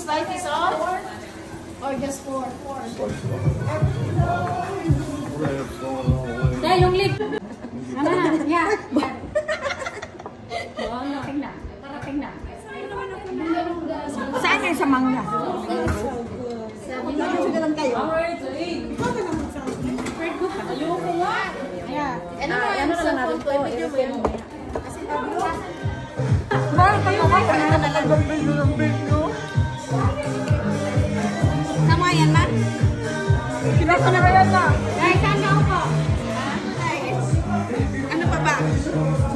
life is on? Or just 4? 4. Dahil yung lip. Ano na? Yeah. Parating na. Parating na. Saan yan sa mangga? Sabi kayo. Ayoko nga. Ano na lang po? I-video mo yan. Kasi bakit kayo ba? Ano na lang ng video? Sama yan na? Kinaka na ba yan na? Guys, saan na ako? Ano pa ba?